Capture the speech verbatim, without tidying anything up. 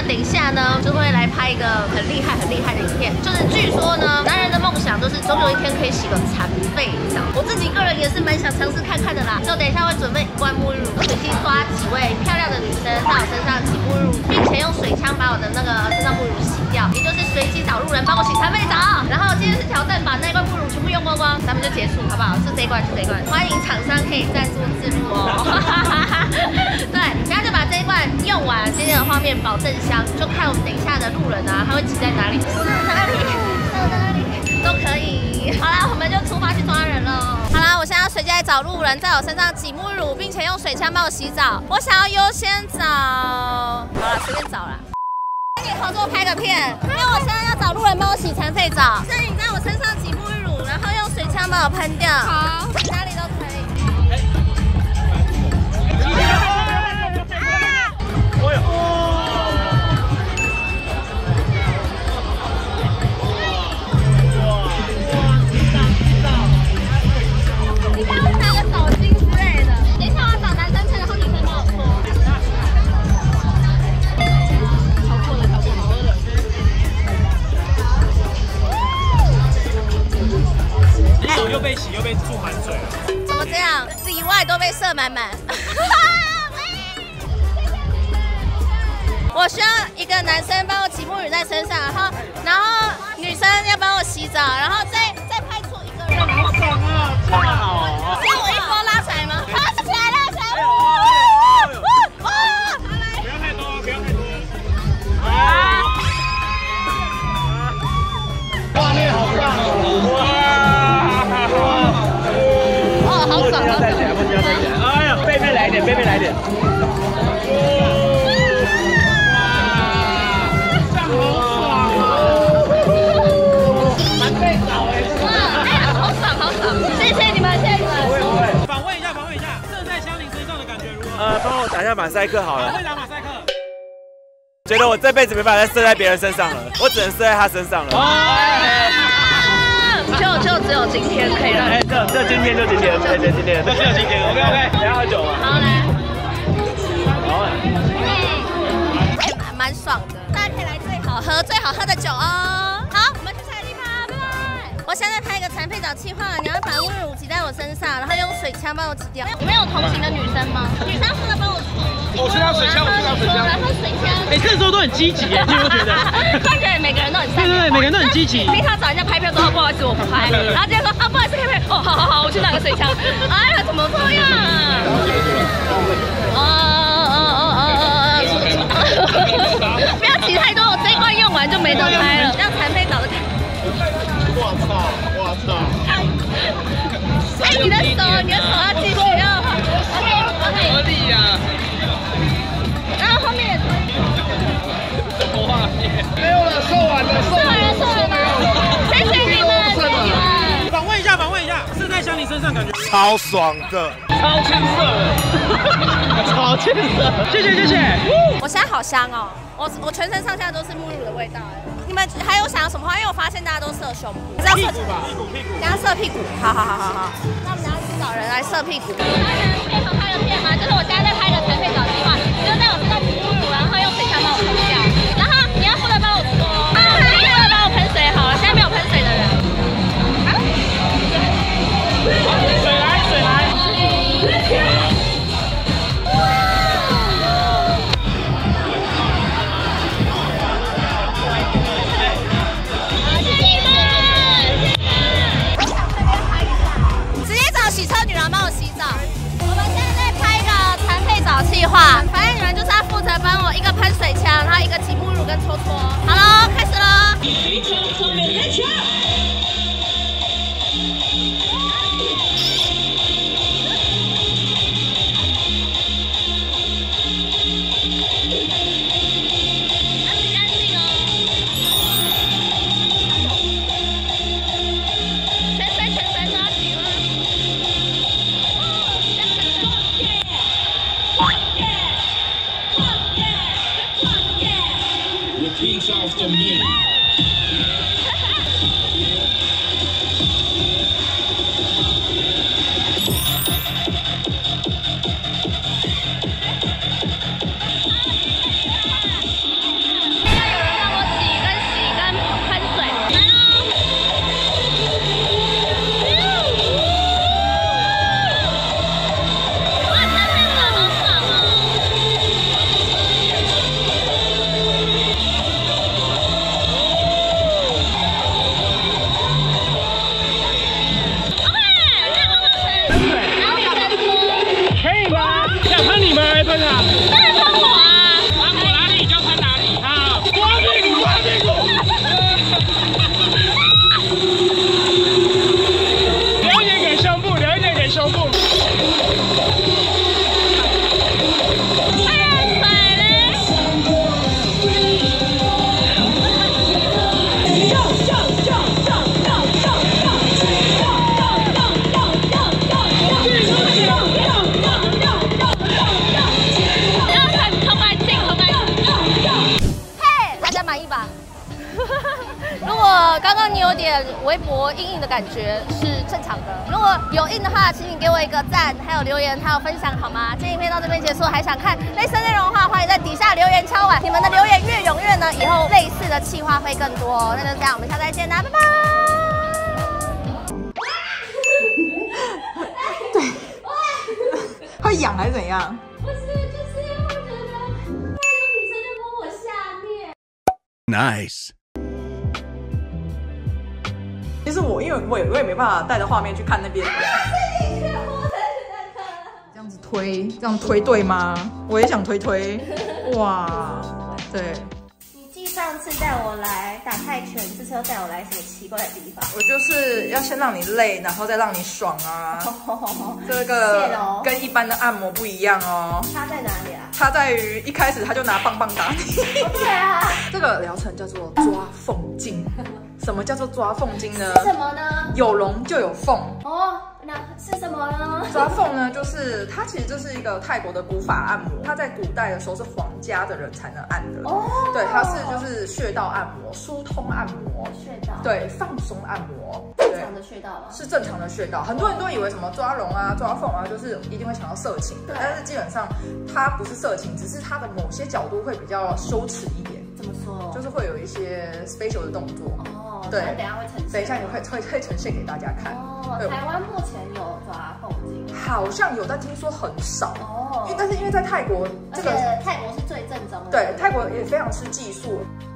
等一下呢，就会来拍一个很厉害、很厉害的影片。就是据说呢，男人的梦想都是总有一天可以洗个残废澡。我自己个人也是蛮想尝试看看的啦。就等一下会准备一罐沐浴乳，随机抓几位漂亮的女生在我身上挤沐浴乳，并且用水枪把我的那个身上沐浴乳洗掉，也就是随机找路人帮我洗残废澡。然后今天是挑战把那一罐沐浴乳全部用光光，咱们就结束，好不好？是这一罐，是这一罐。欢迎厂商可以赞助自助哦。对，然后就把这一罐用完，今天的画面保证香，就看我们等一下的路人啊，他会挤在哪里，是哪里，到哪里都可以。好啦，我们就出发去抓人了。好啦，我现在要随机来找路人，在我身上挤沐浴乳，并且用水枪帮我洗澡。我想要优先找，好了，随便找啦。跟你合作拍个片，因为我现在要找路人帮我洗残废澡，所以你在我身上挤沐浴乳，然后用水枪把我喷掉。好，哪里都可以。你帮我拿个手巾之类的。等一下我要找男生吹，然后女生帮我搓。超过了，超过了，好恶你手又被洗又被注满水了。 怎么这样？里外都被射满满。我需要一个男生帮我挤沐浴在身上，然后然后女生要帮我洗澡，然后再再派出一个人。 好爽啊！这么好啊！ 这样我一波拉起来吗？拉起来，拉起来！哇！ 不要太多，不要太多。 啊！ 画面好棒哦！哇！ 哦，好爽！ 不要再起来，不要再起来！哎呀，背背来一点，背背来一点。 呃，帮我打一下马赛克好了。 会打马赛克。 觉得我这辈子没办法再射在别人身上了，我只能射在他身上了。 就就只有今天可以让。 哎，这这今天就今天，对对今天， 这只有今天。OK OK， 等下喝酒吗？ 好来。 好。 哎，蛮蛮爽的，大家可以来最好喝、最好喝的酒哦。好，我们去下个地方，拜拜。我现在拍一个残废澡计划，你要把沐浴乳挤在我身上，然后用水枪帮我挤掉。你们有同行的女生吗？女生负责帮我。 我需要水枪，我需要水枪。 然后水枪。 哎，这时候都很积极耶，你有没有觉得？ 看起来每个人都很善良。 对对对，每个人都很积极。 平常找人家拍片都说不好意思我不拍，然后今天说啊不好意思可以拍，哦好好好，我去拿个水枪。哎呀，怎么这样啊？哦哦哦哦哦！不要挤太多，我这一罐用完就没得拍了，让残废澡的。 我操！我操！ 哎，你的手，你的手要继续要。 合理呀。 然后后面也可以。 什么画面？没有了，售完了，售完了， 售完了。谢谢你们，谢谢你们。 访问一下，访问一下，射在香菱身上感觉超爽的， 超青涩的，超青涩。谢谢谢谢。 我现在好香哦，我我全身上下都是沐浴乳的味道哎。你们还有想要什么话？因为我发现大家都射胸部， 屁股吧，屁股屁股。 等下射屁股，好好好好好。那我们等下去找人来射屁股。大家配合拍的片吗？就是我现在在拍的残废澡计划，就是在我身上挤沐浴乳，然后用水枪帮我喷掉，然后你要负责帮我搓，你负责帮我喷水好了。现在没有喷水的人。 水来水来。 洗车女郎帮我洗澡。我们现在在拍一个残废澡计划，反正你们就是要负责帮我一个喷水枪，然后一个挤沐浴乳跟搓搓。好喽，开始喽！ 喷啊！ 当然喷我啊！ 啊，我哪里就喷哪里。好，刮屁股，刮屁股。留一点给胸部，留一点给胸部。 哎呀，甩嘞！满意吧？如果刚刚你有点微博硬硬的感觉是正常的，如果有硬的话，请你给我一个赞，还有留言，还有分享好吗？今天影片到这边结束，还想看类似内容的话，欢迎在底下留言敲碗。你们的留言越踊跃呢，以后类似的企划会更多。那就这样，我们下次再见啦，拜拜。 对，会痒还是怎样？ 不是，就是因为我觉得太有女生就摸我下面。 Nice。 其实我因为我也我也没办法带着画面去看那边。这样子推，这样推对吗？我也想推推。哇，对。 你继上次带我来打泰拳，这次又带我来什么奇怪的地方？ 我就是要先让你累，然后再让你爽啊。这个跟一般的按摩不一样哦。 差在哪里啊？ 差在于一开始他就拿棒棒打你。 对啊。这个疗程叫做抓凤筋。什么叫做抓凤筋呢？ 是什么呢？ 有龙就有凤。哦， 那是什么呢？ 抓凤呢，就是它其实就是一个泰国的古法按摩，它在古代的时候是皇家的人才能按的。哦，对，它是就是穴道按摩、疏通按摩、 穴道， 对，放松按摩。 正常的穴道吗？ 是正常的穴道，很多人都以为什么抓龙啊、抓凤啊，就是一定会想到色情的，但是基本上它不是色情，只是它的某些角度会比较羞耻一点。 怎么说？就是会有一些 special 的动作。哦，对，等一下会呈现，等一下你会会会呈现给大家看。哦，台湾目前有抓凤筋？好像有，但听说很少。哦，因为但是因为在泰国，这个泰国是最正宗的。 对，泰国也非常吃技术。